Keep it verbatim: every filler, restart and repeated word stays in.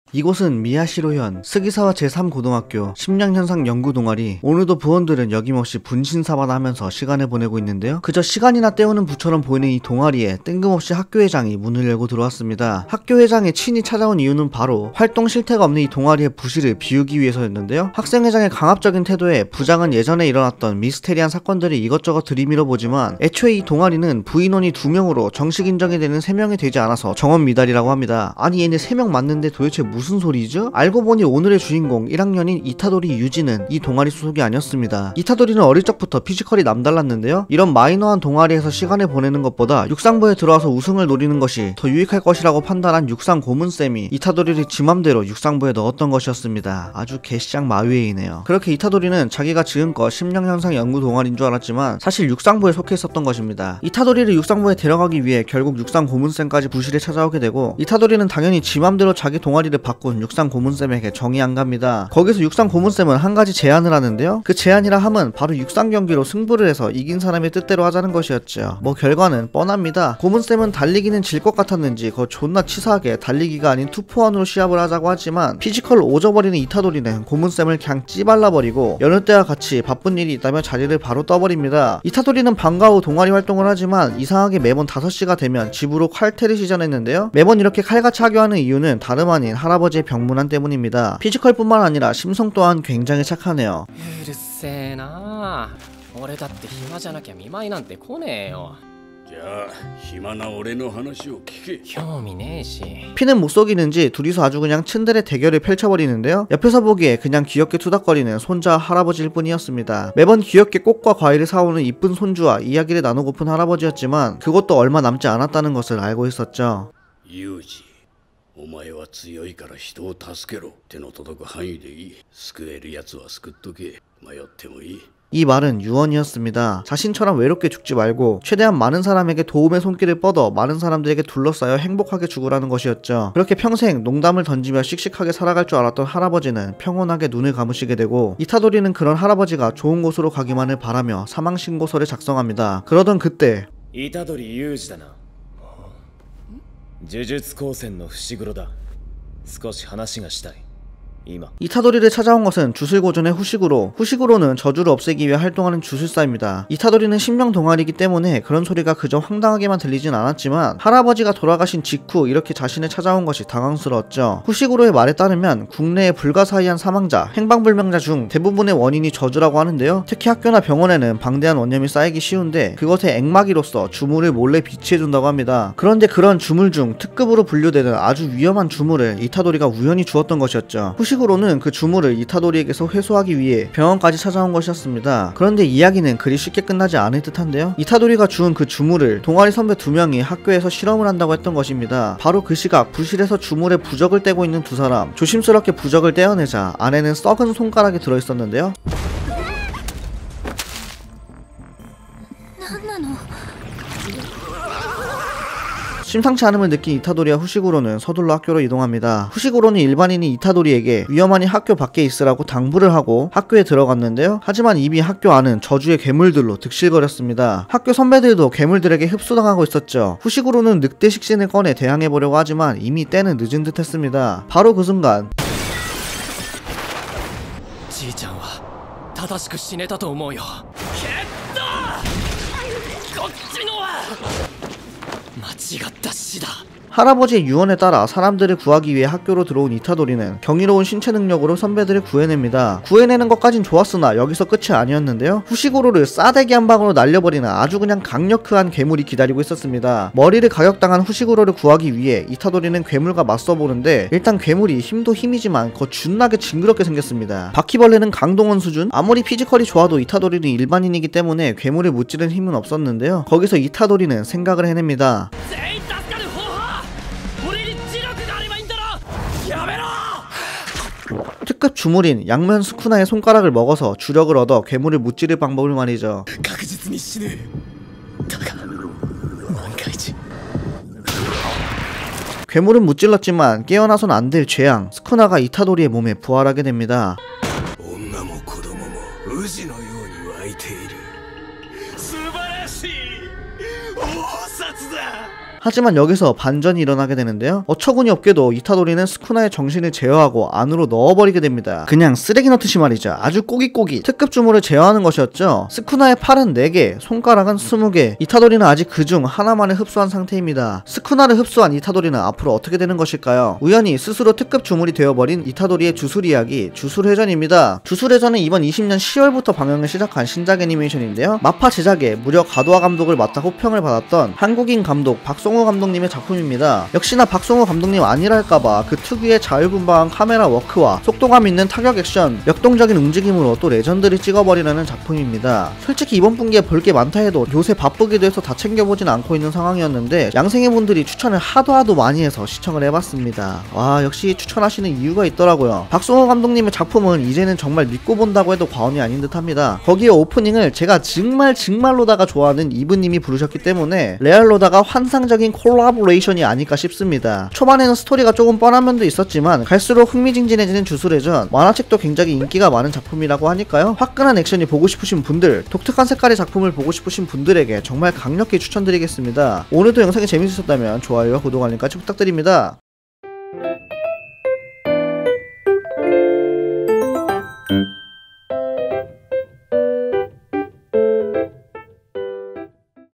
이곳은 미야시로현 스기사와 제삼 고등학교 심량현상 연구동아리. 오늘도 부원들은 여김없이 분신사바하면서 시간을 보내고 있는데요. 그저 시간이나 때우는 부처럼 보이는 이 동아리에 뜬금없이 학교회장이 문을 열고 들어왔습니다. 학교회장의 친히 찾아온 이유는 바로 활동 실태가 없는 이 동아리의 부실을 비우기 위해서였는데요. 학생회장의 강압적인 태도에 부장은 예전에 일어났던 미스테리한 사건들을 이것저것 들이밀어 보지만 애초에 이 동아리는 부인원이 두 명으로 정식 인정이 되는 세 명이 되지 않아서 정원 미달이라고 합니다. 아니 얘네 세 명 맞는데 도대체 무슨 소리죠? 알고 보니 오늘의 주인공 일 학년인 이타도리 유지는 이 동아리 소속이 아니었습니다. 이타도리는 어릴 적부터 피지컬이 남달랐는데요. 이런 마이너한 동아리에서 시간을 보내는 것보다 육상부에 들어와서 우승을 노리는 것이 더 유익할 것이라고 판단한 육상 고문쌤이 이타도리를 지맘대로 육상부에 넣었던 것이었습니다. 아주 개쌍 마위에이네요. 그렇게 이타도리는 자기가 지금껏 심령현상 연구 동아리인 줄 알았지만 사실 육상부에 속해 있었던 것입니다. 이타도리를 육상부에 데려가기 위해 결국 육상 고문쌤까지 부실에 찾아오게 되고, 이타도리는 당연히 지맘대로 자기 동아리를 바꾼 육상 고문쌤에게 정이 안 갑니다. 거기서 육상 고문쌤은 한 가지 제안을 하는데요. 그 제안이라 함은 바로 육상 경기로 승부를 해서 이긴 사람의 뜻대로 하자는 것이었죠. 뭐 결과는 뻔합니다. 고문쌤은 달리기는 질 것 같았는지 거 존나 치사하게 달리기가 아닌 투포원으로 시합을 하자고 하지만 피지컬을 오져버리는 이타도리는 고문쌤을 그냥 찌발라버리고 여느 때와 같이 바쁜 일이 있다며 자리를 바로 떠버립니다. 이타도리는 방과 후 동아리 활동을 하지만 이상하게 매번 다섯 시가 되면 집으로 칼퇴를 시전했는데요. 매번 이렇게 칼같이 하교하는 이유는 다름 아닌 할아버지의 병문안 때문입니다. 피지컬뿐만 아니라 심성 또한 굉장히 착하네요. うるせえな。俺だって暇じゃなきゃ見舞いなんて来ねえよ。 じゃあ暇な俺の話を聞け。 興味ねえし。 피는 못 속이는지 둘이서 아주 그냥 츤데레 대결을 펼쳐버리는데요. 옆에서 보기에 그냥 귀엽게 투닥거리는 손자 할아버지일 뿐이었습니다. 매번 귀엽게 꽃과 과일을 사오는 이쁜 손주와 이야기를 나누고픈 할아버지였지만 그것도 얼마 남지 않았다는 것을 알고 있었죠. ユージ、お前は強いから人を助けろ。手の届く範囲でいい。救えるやつは救っとけ。迷ってもいい。 이 말은 유언이었습니다. 자신처럼 외롭게 죽지 말고 최대한 많은 사람에게 도움의 손길을 뻗어 많은 사람들에게 둘러싸여 행복하게 죽으라는 것이었죠. 그렇게 평생 농담을 던지며 씩씩하게 살아갈 줄 알았던 할아버지는 평온하게 눈을 감으시게 되고, 이타도리는 그런 할아버지가 좋은 곳으로 가기만을 바라며 사망신고서를 작성합니다. 그러던 그때 虎杖裕二だな。呪術高専の伏黒だ。少し話がしたい。今 이타도리를 찾아온 것은 주술고전의 후식으로, 후식으로는 저주를 없애기 위해 활동하는 주술사입니다. 이타도리는 신명 동아리이기 때문에 그런 소리가 그저 황당하게만 들리진 않았지만 할아버지가 돌아가신 직후 이렇게 자신을 찾아온 것이 당황스러웠죠. 후식으로의 말에 따르면 국내의 불가사의한 사망자, 행방불명자 중 대부분의 원인이 저주라고 하는데요. 특히 학교나 병원에는 방대한 원념이 쌓이기 쉬운데 그것의 액막이로서 주물을 몰래 비치해준다고 합니다. 그런데 그런 주물 중 특급으로 분류되는 아주 위험한 주물을 이타도리가 우연히 주었던 것이었죠. 후식으로는 그 주물을 이타도리에게서 회수하기 위해 병원까지 찾아온 것이었습니다. 그런데 이야기는 그리 쉽게 끝나지 않을 듯한데요. 이타도리가 주운 그 주물을 동아리 선배 두 명이 학교에서 실험을 한다고 했던 것입니다. 바로 그 시각 부실에서 주물에 부적을 떼고 있는 두 사람, 조심스럽게 부적을 떼어내자 안에는 썩은 손가락이 들어있었는데요. 심상치 않음을 느낀 이타도리와 후식으로는 서둘러 학교로 이동합니다. 후식으로는 일반인이 이타도리에게 위험하니 학교 밖에 있으라고 당부를 하고 학교에 들어갔는데요. 하지만 이미 학교 안은 저주의 괴물들로 득실거렸습니다. 학교 선배들도 괴물들에게 흡수당하고 있었죠. 후식으로는 늑대 식신을 꺼내 대항해보려고 하지만 이미 때는 늦은 듯 했습니다. 바로 그 순간 じいちゃんは正しく死ねたと思うよ。けったこっちのは間違った死だ。 할아버지의 유언에 따라 사람들을 구하기 위해 학교로 들어온 이타도리는 경이로운 신체 능력으로 선배들을 구해냅니다. 구해내는 것까진 좋았으나 여기서 끝이 아니었는데요. 후식으로를 싸대기 한 방으로 날려버리는 아주 그냥 강력한 괴물이 기다리고 있었습니다. 머리를 가격당한 후식으로를 구하기 위해 이타도리는 괴물과 맞서보는데 일단 괴물이 힘도 힘이지만 거 준나게 징그럽게 생겼습니다. 바퀴벌레는 강동원 수준? 아무리 피지컬이 좋아도 이타도리는 일반인이기 때문에 괴물을 무찌르는 힘은 없었는데요. 거기서 이타도리는 생각을 해냅니다. 특급 주물인 양면 스쿠나의 손가락을 먹어서 주력을 얻어 괴물을 무찌를 방법을 말이죠. 괴물은 무찔렀지만 깨어나선 안 될 죄양 스쿠나가 이타도리의 몸에 부활하게 됩니다. 하지만 여기서 반전이 일어나게 되는데요. 어처구니 없게도 이타도리는 스쿠나의 정신을 제어하고 안으로 넣어버리게 됩니다. 그냥 쓰레기 넣듯이 말이죠. 아주 꼬깃꼬깃 특급 주물을 제어하는 것이었죠. 스쿠나의 팔은 네 개, 손가락은 스무 개. 이타도리는 아직 그중 하나만을 흡수한 상태입니다. 스쿠나를 흡수한 이타도리는 앞으로 어떻게 되는 것일까요? 우연히 스스로 특급 주물이 되어버린 이타도리의 주술 이야기, 주술회전입니다. 주술회전은 이번 이십 년 시월부터 방영을 시작한 신작 애니메이션인데요. 마파 제작에 무려 가도와 감독을 맡아 호평을 받았던 한국인 감독 박성우 감독님의 작품입니다. 역시나 박성우 감독님 아니랄까봐 그 특유의 자유분방한 카메라 워크와 속도감 있는 타격 액션, 역동적인 움직임으로 또 레전드를 찍어버리려는 작품입니다. 솔직히 이번 분기에 볼 게 많다 해도 요새 바쁘기도 해서 다 챙겨보진 않고 있는 상황이었는데 양생이분들이 추천을 하도 하도 많이 해서 시청을 해봤습니다. 와, 역시 추천하시는 이유가 있더라고요. 박성호 감독님의 작품은 이제는 정말 믿고 본다고 해도 과언이 아닌 듯 합니다. 거기에 오프닝을 제가 정말 정말로다가 좋아하는 이브님이 부르셨기 때문에 레알로다가 환상적인 콜라보레이션이 아닐까 싶습니다. 초반에는 스토리가 조금 뻔한 면도 있었지만 갈수록 흥미진진해지는 주술회전, 만화책도 굉장히 인기가 많은 작품이라고 하니까요. 화끈한 액션이 보고 싶으신 분들, 독특한 색깔의 작품을 보고 싶으신 분들에게 정말 강력히 추천드리겠습니다. 오늘도 영상이 재밌으셨다면 좋아요와 구독 알림까지 부탁드립니다. Thank you.